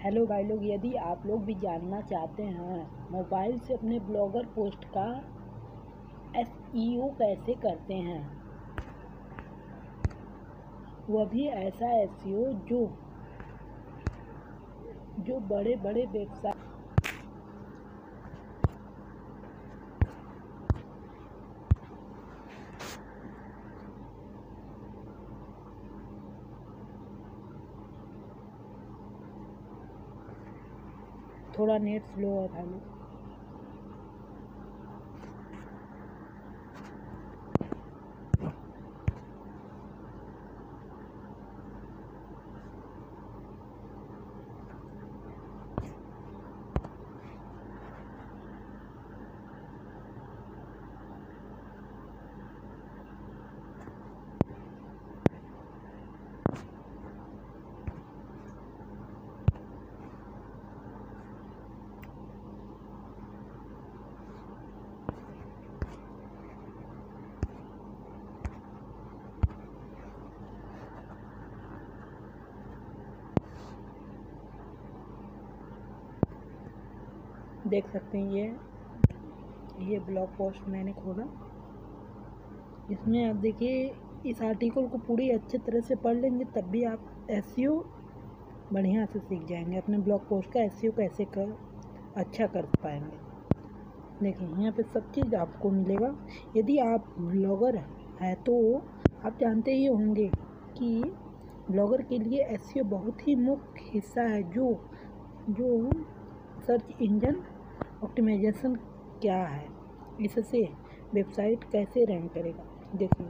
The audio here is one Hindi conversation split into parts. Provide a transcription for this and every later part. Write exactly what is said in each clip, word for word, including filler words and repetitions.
हेलो भाई लोग, यदि आप लोग भी जानना चाहते हैं मोबाइल से अपने ब्लॉगर पोस्ट का एसईओ कैसे करते हैं, वह भी ऐसा एसईओ जो जो बड़े बड़े वेबसाइट थोड़ा नेट स्लो है भाई लोग। देख सकते हैं ये ये ब्लॉग पोस्ट मैंने खोला। इसमें आप देखिए, इस आर्टिकल को पूरी अच्छे तरह से पढ़ लेंगे तब भी आप एसईओ बढ़िया से सीख जाएंगे। अपने ब्लॉग पोस्ट का एसईओ कैसे कर अच्छा कर पाएंगे। देखिए यहाँ पे सब चीज़ आपको मिलेगा। यदि आप ब्लॉगर है तो आप जानते ही होंगे कि ब्लॉगर के लिए एसईओ बहुत ही मुख्य हिस्सा है। जो जो सर्च इंजन ऑप्टिमाइजेशन क्या है, इससे वेबसाइट कैसे रैंक करेगा। देखिए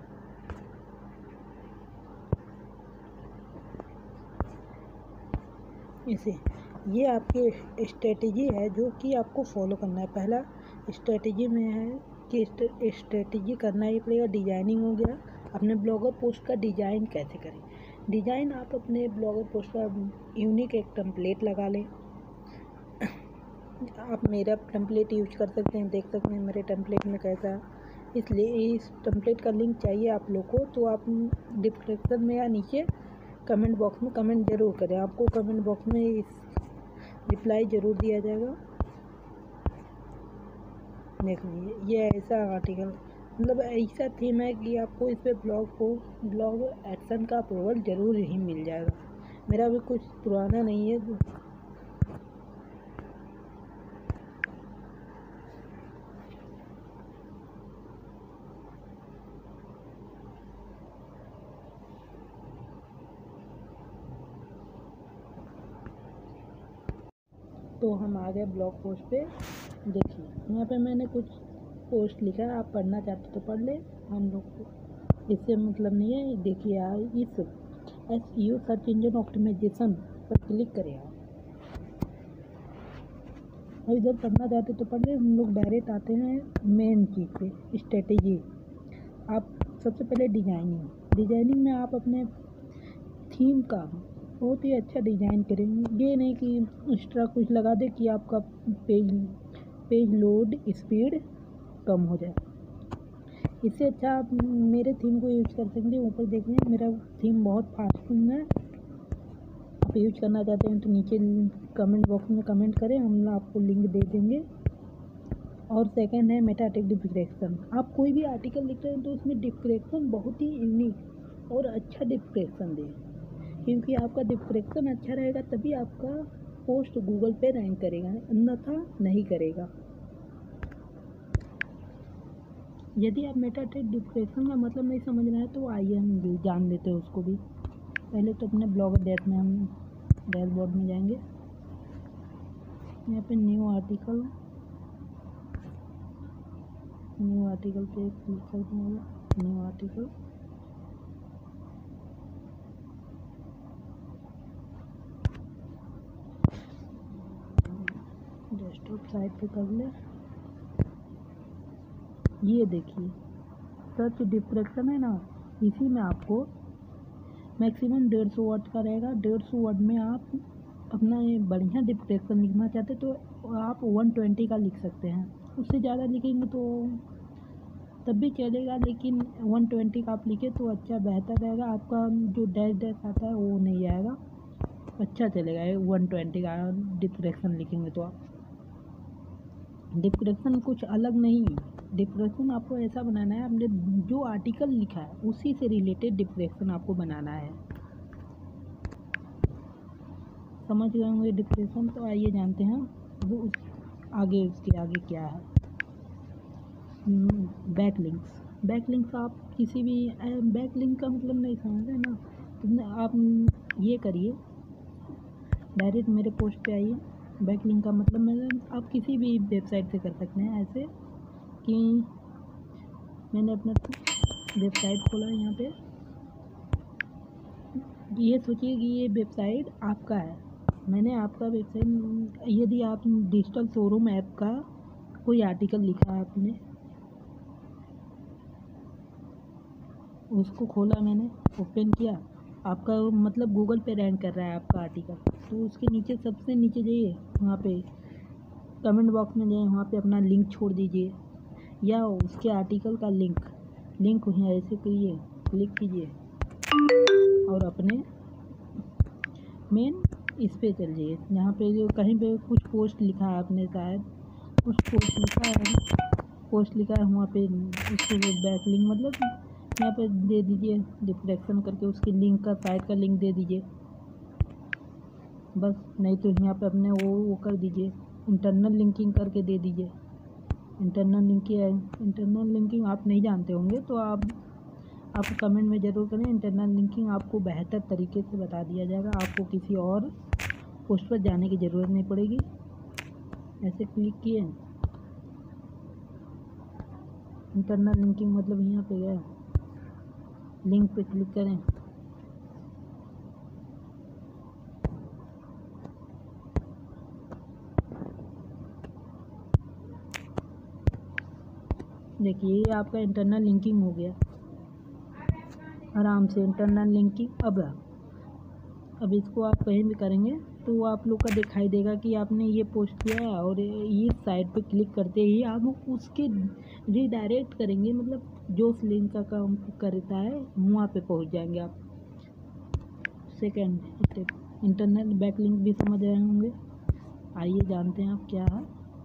इसे ये आपकी स्ट्रेटेजी है जो कि आपको फॉलो करना है। पहला स्ट्रेटेजी में है कि स्ट्रेटेजी करना ही पड़ेगा। डिजाइनिंग हो गया, अपने ब्लॉगर पोस्ट का डिज़ाइन कैसे करें। डिज़ाइन आप अपने ब्लॉगर पोस्ट का यूनिक एक टेम्पलेट लगा लें। आप मेरा टेम्पलेट यूज कर सकते हैं, देख सकते हैं मेरे टेम्पलेट में कैसा। इसलिए इस टेम्पलेट का लिंक चाहिए आप लोग को तो आप डिस्क्रिप्शन में या नीचे कमेंट बॉक्स में कमेंट ज़रूर करें। आपको कमेंट बॉक्स में इस रिप्लाई ज़रूर दिया जाएगा। देखिए ये ऐसा आर्टिकल मतलब ऐसा थीम है कि आपको इस पर ब्लॉग को ब्लॉग एक्शन का अप्रूवल ज़रूर ही मिल जाएगा। मेरा भी कुछ पुराना नहीं है। तो हम आ गए ब्लॉग पोस्ट पे। देखिए यहाँ पे मैंने कुछ पोस्ट लिखा है, आप पढ़ना चाहते तो पढ़ ले, हम लोग को इससे मतलब नहीं है। देखिए यार, इस एसईओ सर्च इंजन ऑप्टिमाइजेशन पर क्लिक करें आप। और इधर पढ़ना चाहते तो पढ़ ले। हम लोग डायरेक्ट आते हैं मेन चीज़ पे, स्ट्रेटेजी। आप सबसे पहले डिजाइनिंग डिजाइनिंग में आप अपने थीम का बहुत ही अच्छा डिज़ाइन करेंगे। ये नहीं कि एक्स्ट्रा कुछ लगा दे कि आपका पेज पेज लोड स्पीड कम हो जाए। इससे अच्छा आप मेरे थीम को यूज कर सकते हैं। ऊपर देखिए मेरा थीम बहुत फास्ट थीम है। आप यूज करना चाहते हैं तो नीचे कमेंट बॉक्स में कमेंट करें, हम आपको लिंक दे देंगे। और सेकंड है मेटाटेक डिस्क्रिप्शन। आप कोई भी आर्टिकल लिख रहे हैं तो उसमें डिस्क्रिप्शन बहुत ही यूनिक और अच्छा डिस्क्रिप्शन दें, क्योंकि आपका डिस्क्रिप्शन अच्छा रहेगा तभी आपका पोस्ट गूगल पे रैंक करेगा, अन्यथा नहीं करेगा। यदि आप मेटाटेक डिस्क्रिप्शन का मतलब नहीं समझ रहे हैं तो आइए हम जान लेते हैं उसको भी। पहले तो अपने ब्लॉगर डैश में हम डैशबोर्ड में जाएंगे। यहाँ पे न्यू आर्टिकल न्यू आर्टिकल पे क्लिक कर दूँगा। न्यू आर्टिकल डेस्कटॉप साइट पे कर ले। ये देखिए सर्च डिस्क्रिप्शन है ना, इसी में आपको मैक्सिमम डेढ़ सौ वर्ड का रहेगा। डेढ़ सौ वर्ड में आप अपना ये बढ़िया डिस्क्रिप्शन लिखना चाहते तो आप वन ट्वेंटी का लिख सकते हैं। उससे ज़्यादा लिखेंगे तो तब भी चलेगा, लेकिन वन ट्वेंटी का आप लिखे तो अच्छा बेहतर रहेगा। आपका जो डैश डैश आता है वो नहीं आएगा। अच्छा चलेगा। वन ट्वेंटी का डिस्क्रिप्शन लिखेंगे तो आप, डिस्क्रिप्शन कुछ अलग नहीं, डिस्क्रिप्शन आपको ऐसा बनाना है, आपने जो आर्टिकल लिखा है उसी से रिलेटेड डिस्क्रिप्शन आपको बनाना है। समझ गए होंगे डिस्क्रिप्शन। तो आइए जानते हैं वो उस आगे, उसके आगे क्या है। Back links. बैक लिंक्स आप किसी भी, बैक लिंक का मतलब नहीं समझ रहे ना, तो आप ये करिए, डायरेक्ट मेरे पोस्ट पे आइए। बैक लिंक का मतलब मैं, आप किसी भी वेबसाइट से कर सकते हैं। ऐसे कि मैंने अपना वेबसाइट खोला, यहाँ पे ये सोचिए कि ये वेबसाइट आपका है, मैंने आपका वेबसाइट, यदि आप डिजिटल शोरूम ऐप का कोई आर्टिकल लिखा है आपने, उसको खोला मैंने, ओपन किया, आपका मतलब गूगल पे रैंक कर रहा है आपका आर्टिकल, तो उसके नीचे सबसे नीचे जाइए, वहाँ पे कमेंट बॉक्स में जाइए, वहाँ पे अपना लिंक छोड़ दीजिए, या उसके आर्टिकल का लिंक लिंक यहाँ ऐसे करिए, क्लिक कीजिए और अपने मेन इस पे चल जाइए, जहाँ पे जो कहीं पे कुछ पोस्ट लिखा है आपने, शायद कुछ पोस्ट लिखा है, पोस्ट लिखा है वहाँ पे, उसको बैक लिंक मतलब यहाँ पे दे दीजिए, डिस्क्रिप्शन करके उसकी लिंक का, साइट का लिंक दे दीजिए बस। नहीं तो यहाँ पे अपने वो वो कर दीजिए, इंटरनल लिंकिंग करके दे दीजिए। इंटरनल लिंकिंग, इंटरनल लिंकिंग आप नहीं जानते होंगे तो आप आप कमेंट में ज़रूर करें। इंटरनल लिंकिंग आपको बेहतर तरीके से बता दिया जाएगा, आपको किसी और पोस्ट पर जाने की ज़रूरत नहीं पड़ेगी। ऐसे क्लिक किए, इंटरनल लिंकिंग मतलब यहाँ पे गया, लिंक पे क्लिक करें, देखिए ये आपका इंटरनल लिंकिंग हो गया आराम से। इंटरनल लिंकिंग अब अब इसको आप कहीं भी करेंगे तो आप लोग का दिखाई देगा कि आपने ये पोस्ट किया है, और ये साइट पे क्लिक करते ही आप उसके रीडायरेक्ट करेंगे, मतलब जो उस लिंक का काम करता है वहाँ पे पहुँच जाएंगे आप। सेकेंड स्टेप, इंटरनल बैकलिंक भी समझ रहे होंगे। आइए जानते हैं आप क्या है।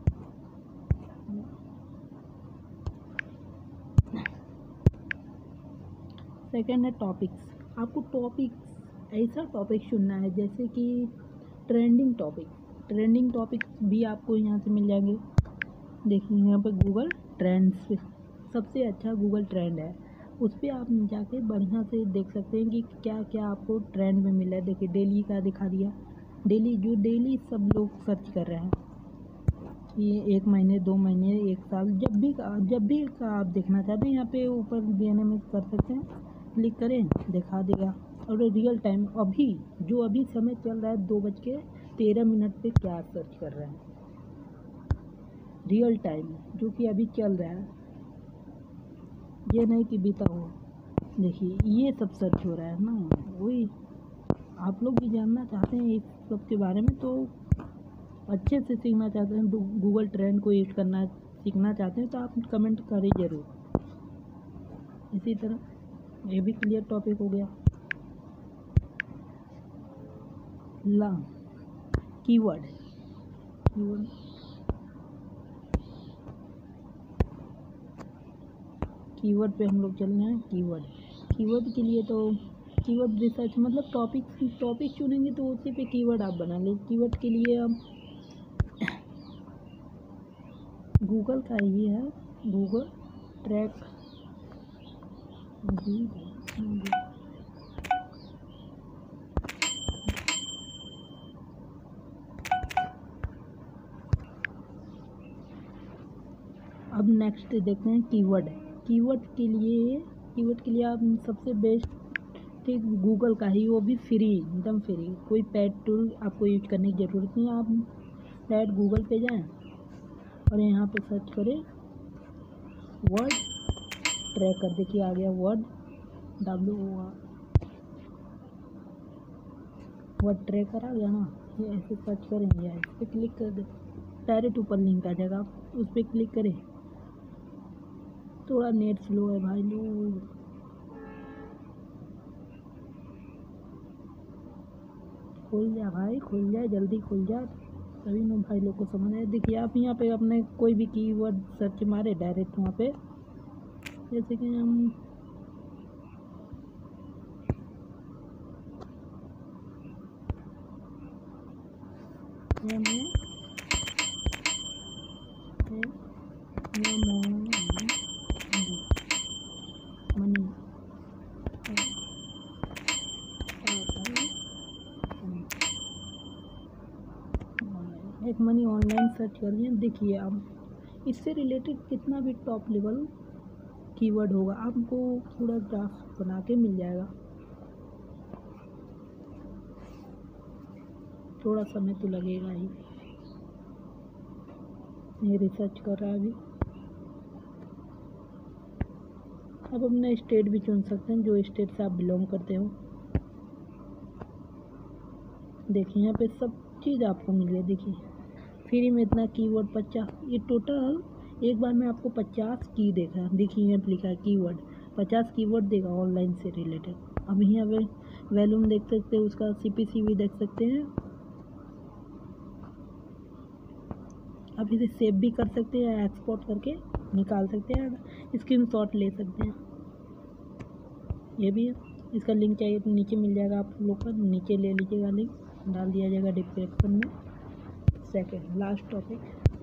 सेकेंड है टॉपिक्स। आपको टॉपिक्स, ऐसा टॉपिक चुनना है जैसे कि ट्रेंडिंग टॉपिक। ट्रेंडिंग टॉपिक भी आपको यहाँ से मिल जाएंगे। देखिए यहाँ पे गूगल ट्रेंड्स पे सबसे अच्छा गूगल ट्रेंड है, उस पर आप जाके बढ़िया से देख सकते हैं कि क्या क्या आपको ट्रेंड में मिला है। देखिए डेली का दिखा दिया, डेली जो डेली सब लोग सर्च कर रहे हैं, ये एक महीने, दो महीने, एक साल, जब भी जब भी का आप देखना चाहते हैं यहाँ पे ऊपर देने में कर सकते हैं, क्लिक करें दिखा देगा। और रियल टाइम अभी जो अभी समय चल रहा है, दो बज के तेरह मिनट पे क्या सर्च कर रहे हैं, रियल टाइम जो कि अभी चल रहा है, ये नहीं कि बीता हो। देखिए ये सब सर्च हो रहा है ना, वही आप लोग भी जानना चाहते हैं इस सब के बारे में, तो अच्छे से सीखना चाहते हैं, गूगल ट्रेंड को यूज करना सीखना चाहते हैं तो आप कमेंट करें ज़रूर। इसी तरह ये भी क्लियर टॉपिक हो गया। ला कीवर्ड, कीवर्ड कीवर्ड पे हम लोग चल रहे हैं। कीवर्ड कीवर्ड के लिए तो कीवर्ड रिसर्च मतलब टॉपिक टॉपिक चुनेंगे तो उसी पे कीवर्ड आप बना लें। कीवर्ड के लिए हम गूगल का ही है, गूगल ट्रैक, अब नेक्स्ट देखते हैं कीवर्ड। कीवर्ड के लिए कीवर्ड के लिए आप सबसे बेस्ट ठीक गूगल का ही, वो भी फ्री, एकदम फ्री, कोई पेड टूल आपको यूज करने की ज़रूरत नहीं है। आप डायरेक्ट गूगल पे जाएं और यहाँ पे सर्च करें वर्ड ट्रैकर। देखिए आ गया word, W O R, word tracker आ गया ना। ये ऐसे सर्च करें या इस पर क्लिक कर दें, डायरेक्ट ऊपर लिंक आ जाएगा, आप उस पर क्लिक करें। थोड़ा नेट स्लो है भाई लोग। खुल जा भाई, खुल जा, जल्दी खुल जा, तभी ना भाई लोग को समझ आए। देखिए आप यहाँ पे अपने कोई भी कीवर्ड सर्च मारे डायरेक्ट वहाँ पे, जैसे कि हम मनी एक मनी ऑनलाइन सर्च करिए। देखिए आप इससे रिलेटेड कितना भी टॉप लेवल कीवर्ड होगा आपको पूरा ग्राफ बना के मिल जाएगा। थोड़ा समय तो लगेगा ही, ये रिसर्च कर रहा है अभी। आप अपना स्टेट भी चुन सकते हैं, जो स्टेट से आप बिलोंग करते हो। देखिए यहाँ पे सब चीज़ आपको मिल गई। देखिए फ्री में इतना कीवर्ड पचास, ये टोटल एक बार में आपको पचास की देगा। देखिए यहाँ पे लिखा है कीवर्ड, पचास कीवर्ड देगा ऑनलाइन से रिलेटेड। अब यहाँ पे वॉल्यूम देख सकते हैं, उसका सीपीसी भी देख सकते हैं। आप इसे सेव भी कर सकते हैं, एक्सपोर्ट करके निकाल सकते हैं, स्क्रीनशॉट ले सकते हैं। ये भी है, इसका लिंक चाहिए तो नीचे मिल जाएगा आप लोग का, नीचे ले लीजिएगा, लिंक डाल दिया जाएगा डिस्क्रिप्शन में। Second last topic,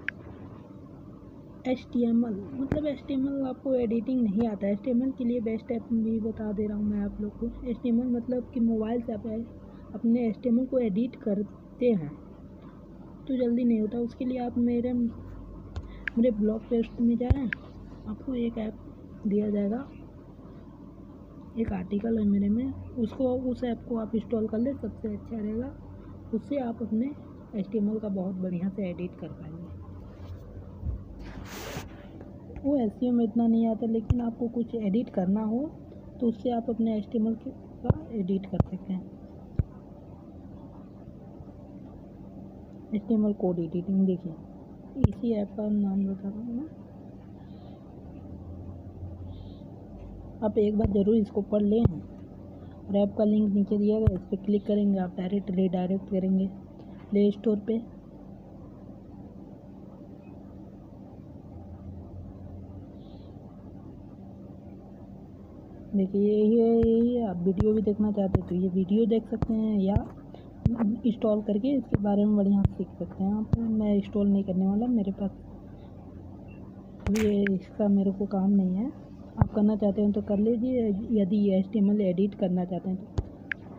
H T M L. मतलब एच टी एम एल आपको एडिटिंग नहीं आता है, एच टी एम एल के लिए बेस्ट ऐप भी बता दे रहा हूँ मैं आप लोग को। एच टी एम एल मतलब कि मोबाइल से आप अपने एच टी एम एल को एडिट करते हैं तो जल्दी नहीं होता। उसके लिए आप मेरे मेरे ब्लॉग पोस्ट में जाएं, आपको एक ऐप दिया जाएगा, एक आर्टिकल है मेरे में, उसको उस ऐप को आप इंस्टॉल कर ले, सबसे अच्छा रहेगा। उससे आप अपने एच टी एम एल का बहुत बढ़िया से एडिट कर पाएंगे। वो एस ई ओ में इतना नहीं आता, लेकिन आपको कुछ एडिट करना हो तो उससे आप अपने एच टी एम एल का एडिट कर सकते हैं। H T M L code editing, देखिए इसी ऐप का नाम बता रहा हूँ मैं, आप एक बार ज़रूर इसको पढ़ लें। और ऐप का लिंक नीचे दिया गया, इस पर क्लिक करेंगे आप डायरेक्ट रीडायरेक्ट करेंगे प्ले स्टोर पे। देखिए यही है, यही है। आप वीडियो भी देखना चाहते हैं तो ये वीडियो देख सकते हैं, या इंस्टॉल करके इसके बारे में बढ़िया सीख सकते हैं आप। मैं इंस्टॉल नहीं करने वाला, मेरे पास ये इसका मेरे को काम नहीं है। आप करना चाहते हैं तो कर लीजिए, यदि H T M L edit करना चाहते हैं तो।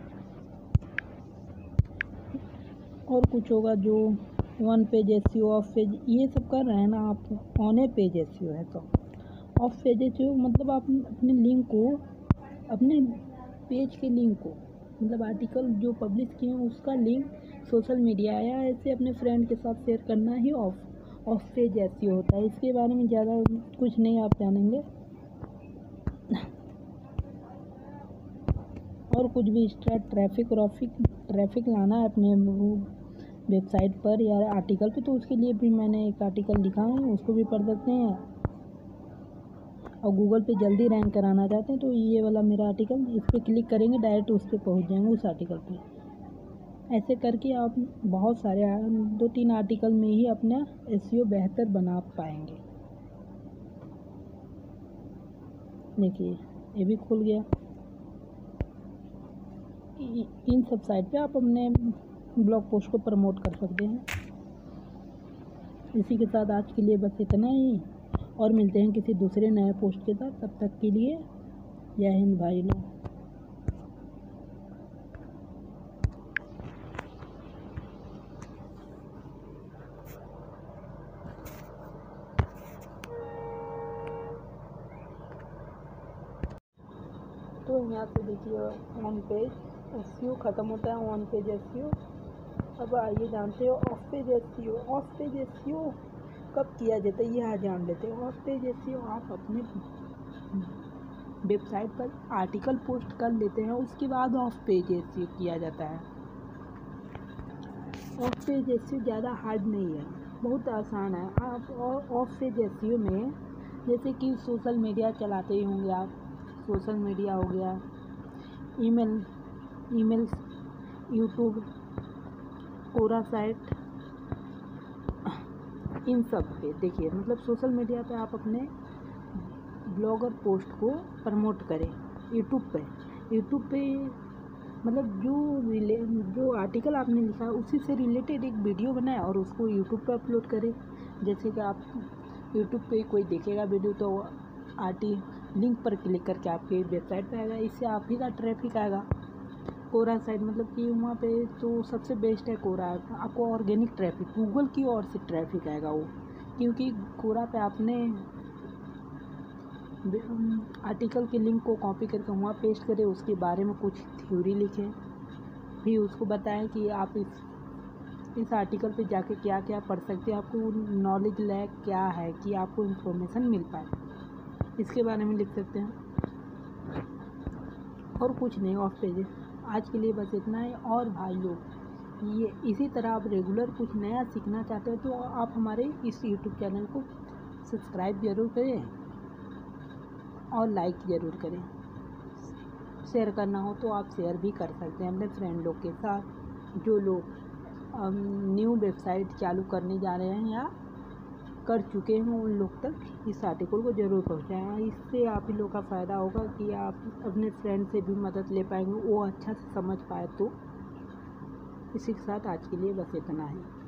और कुछ होगा जो on page S E O, off page, ये सब कर रहे हैं ना आप। On a page S E O है तो off page S E O मतलब आप अपने लिंक को, अपने पेज के लिंक को, मतलब आर्टिकल जो पब्लिश किए हैं उसका लिंक सोशल मीडिया या ऐसे अपने फ्रेंड के साथ शेयर करना ही off off page S E O होता है। इसके बारे में ज़्यादा कुछ नहीं आप जानेंगे। और कुछ भी एक्स्ट्रा ट्रैफिक व्रॉफिक ट्रैफिक लाना है अपने वेबसाइट पर या आर्टिकल पे, तो उसके लिए भी मैंने एक आर्टिकल लिखा है, उसको भी पढ़ सकते हैं। और गूगल पे जल्दी रैंक कराना चाहते हैं तो ये वाला मेरा आर्टिकल, इस पर क्लिक करेंगे डायरेक्ट उस पर पहुँच जाएंगे, उस आर्टिकल पे। ऐसे करके आप बहुत सारे दो तीन आर्टिकल में ही अपना एस ई ओ बेहतर बना पाएंगे। देखिए ये भी खुल गया। इन सब साइट पे आप अपने ब्लॉग पोस्ट को प्रमोट कर सकते हैं। इसी के साथ आज के लिए बस इतना ही, और मिलते हैं किसी दूसरे नए पोस्ट के साथ। तब तक के लिए जय हिंद भाई लोग। तो यहाँ से देखिए on page S E O ख़त्म होता है, on page S E O. अब आइए जानते हो off page S E O. Off page S E O कब किया जाता है, यह जान लेते हैं। Off page S E O आप अपने वेबसाइट पर आर्टिकल पोस्ट कर लेते हैं, उसके बाद off page S E O किया जाता है। Off page S E O ज़्यादा हार्ड नहीं है, बहुत आसान है। आप off page S E O में जैसे कि सोशल मीडिया चलाते ही होंगे आप, सोशल मीडिया हो गया, email email YouTube Quora site, इन सब पे देखिए, मतलब सोशल मीडिया पे आप अपने ब्लॉगर पोस्ट को प्रमोट करें। यूट्यूब पे यूट्यूब पे मतलब जो रिले जो आर्टिकल आपने लिखा है उसी से रिलेटेड एक वीडियो बनाएं और उसको यूट्यूब पे अपलोड करें। जैसे कि आप यूट्यूब पे कोई देखेगा वीडियो तो आर्टी लिंक पर क्लिक करके आपके वेबसाइट पे आएगा, इससे आप ही का ट्रैफिक आएगा। कोरा साइट मतलब कि वहाँ पे तो सबसे बेस्ट है कोरा, आपको ऑर्गेनिक ट्रैफिक गूगल की ओर से ट्रैफिक आएगा वो, क्योंकि कोरा पे आपने आर्टिकल के लिंक को कॉपी करके वहाँ पेस्ट करें, उसके बारे में कुछ थ्योरी लिखें, फिर उसको बताएं कि आप इस इस आर्टिकल पे जाके क्या क्या पढ़ सकते हैं, आपको नॉलेज लैक क्या है कि आपको इन्फॉर्मेशन मिल पाए, इसके बारे में लिख सकते हैं। और कुछ नहीं ऑफ पेज। आज के लिए बस इतना ही। और भाई लोग ये इसी तरह आप रेगुलर कुछ नया सीखना चाहते हैं तो आप हमारे इस यूट्यूब चैनल को सब्सक्राइब ज़रूर करें और लाइक ज़रूर करें। शेयर करना हो तो आप शेयर भी कर सकते हैं अपने फ्रेंड लोग के साथ, जो लोग न्यू वेबसाइट चालू करने जा रहे हैं या कर चुके हैं, उन लोग तक इस आर्टिकल को ज़रूर पहुंचाएं। इससे आप ही लोग का फ़ायदा होगा कि आप अपने फ्रेंड से भी मदद ले पाएंगे, वो अच्छा से समझ पाए। तो इसी के साथ आज के लिए बस इतना ही।